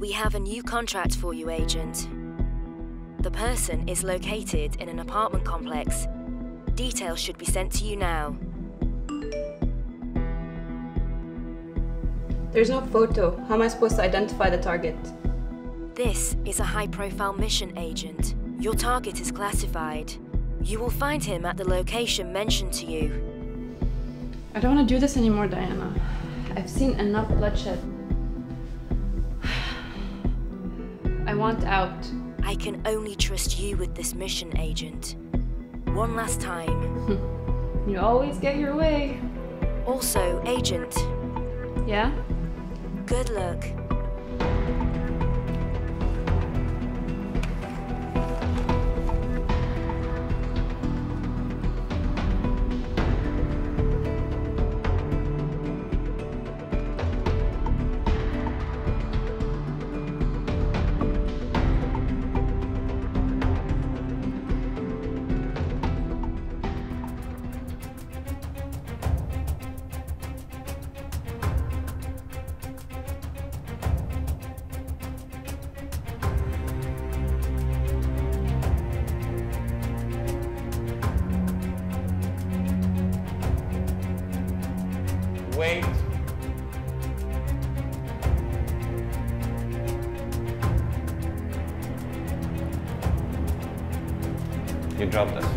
We have a new contract for you, Agent. The person is located in an apartment complex. Details should be sent to you now. There's no photo. How am I supposed to identify the target? This is a high-profile mission, Agent. Your target is classified. You will find him at the location mentioned to you. I don't want to do this anymore, Diana. I've seen enough bloodshed. I want out. I can only trust you with this mission, Agent. One last time. You always get your way. Also, Agent. Yeah? Good luck. Wait. You dropped us.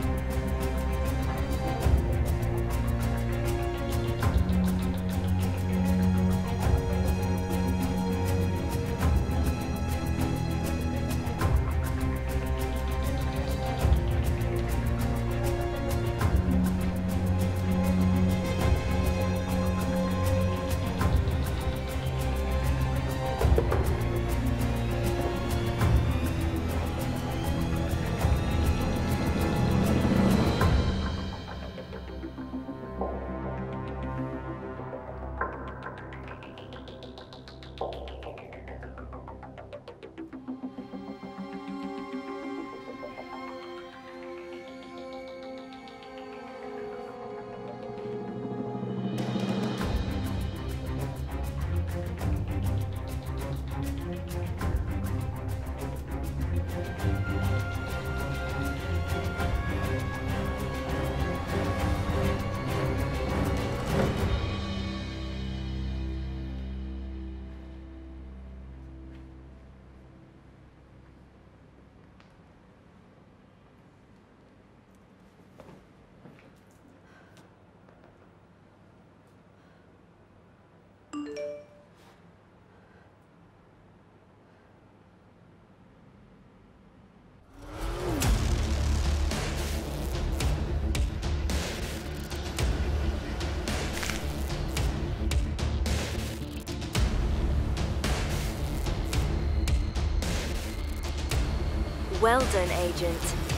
Well done, Agent.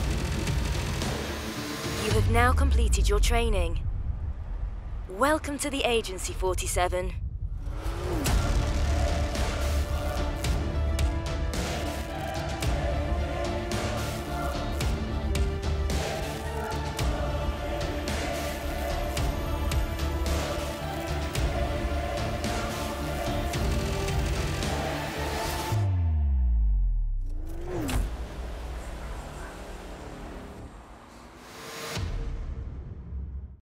You have now completed your training. Welcome to the Agency, 47.